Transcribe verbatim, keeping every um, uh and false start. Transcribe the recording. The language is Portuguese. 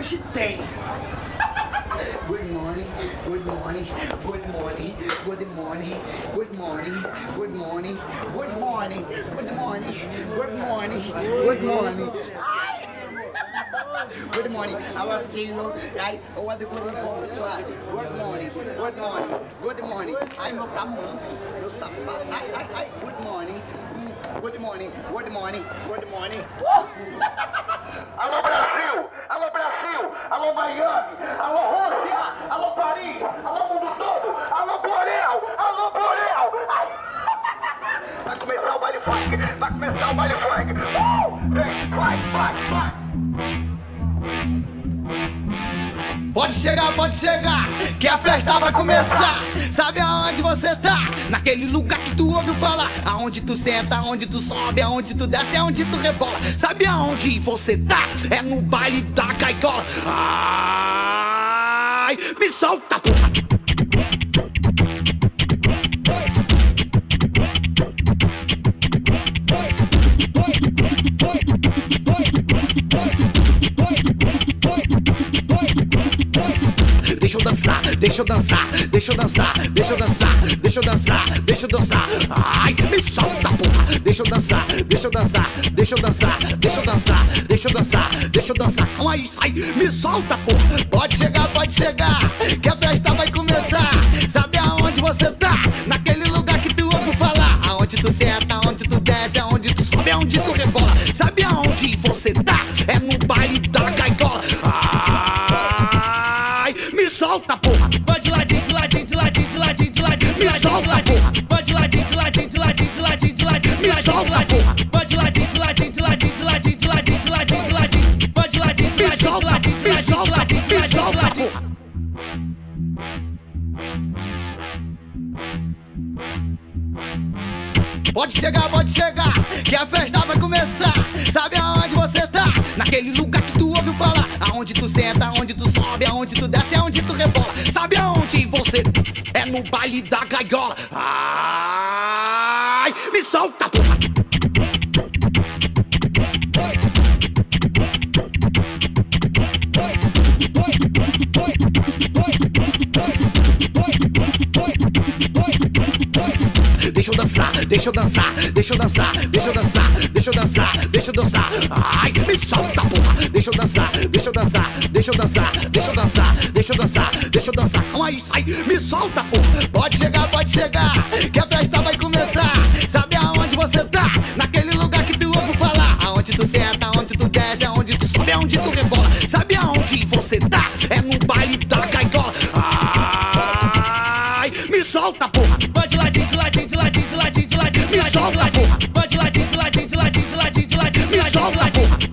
hoje tem. Good morning, good morning, good morning, good morning, good morning, good morning, good morning, good morning, good morning, good morning. Good morning, our hero, right? What the good morning, good morning, good morning, good morning. Ai, meu tamanho, meu sapato. Ai, ai, ai, good morning. Good morning, good morning, good morning. Alô Brasil, alô Brasil, alô Miami, alô Rússia, alô Paris, alô mundo todo, alô Boreal, alô Boreal. Ai. Vai começar o baile funk, vai começar o baile funk. Uh! Vem, vai, vai, vai. Pode chegar, pode chegar, que a festa vai começar. Sabe aonde você tá? Naquele lugar que tu ouviu falar. Aonde tu senta, aonde tu sobe, aonde tu desce, aonde tu rebola. Sabe aonde você tá? É no baile da caigola. Ai, me solta, porra! Deixa eu dançar, deixa eu dançar, deixa eu dançar, deixa eu dançar, deixa eu dançar, deixa eu dançar. Ai, me solta, porra. Deixa eu dançar, deixa eu dançar, deixa eu dançar, deixa eu dançar, deixa eu dançar, deixa eu dançar. Calma aí, sai, me solta, porra. Pode chegar, pode chegar, que a festa vai começar. Sabe aonde você tá? Naquele lugar que tu ouviu falar. Aonde tu senta, aonde tu desce, aonde tu sobe, aonde tu rebola. Sabe aonde você tá? É no baile da caigola. Me solta, porra! Vai de ladinho, de ladinho, de ladinho, de ladinho, de ladinho, de ladinho, de ladinho. Vai de ladinho, de ladinho, de ladinho, de ladinho, de ladinho, de ladinho, de ladinho. Vai de ladinho, de ladinho, de ladinho, de ladinho, de ladinho, de ladinho, de ladinho. Vai de ladinho, de ladinho, de ladinho, de ladinho, de ladinho, de ladinho, de ladinho. Pode chegar, pode chegar, que a festa vai começar. Sabe aonde você tá? Naquele lugar que tu ouviu falar. Aonde tu senta, aonde tu sobe, aonde tu desce, aonde tu rebola. Sabe aonde você é no baile da gaiola. Ai, me solta, porra! Deixa eu dançar, deixa eu dançar, deixa eu dançar, deixa eu dançar, deixa eu dançar, deixa eu dançar. Ai, me solta, porra. Deixa eu dançar, deixa eu dançar, deixa eu dançar, deixa eu dançar, deixa eu dançar, deixa eu dançar. Calma aí, sai, me solta, porra. Pode chegar, pode chegar, que a festa vai começar. Sabe aonde você tá? Naquele lugar que tu ouviu falar. Aonde tu senta, aonde tu desce, aonde tu sobe, aonde tu rebola. Sabe aonde você tá? É no baile da caigola. Ai, me solta, porra. Vai de ladinho, de ladinho, de ladinho, de ladinho, de ladinho, de ladinho, de ladinho. Vai de ladinho, de ladinho, de ladinho, de ladinho, de ladinho, de ladinho, de ladinho, de ladinho.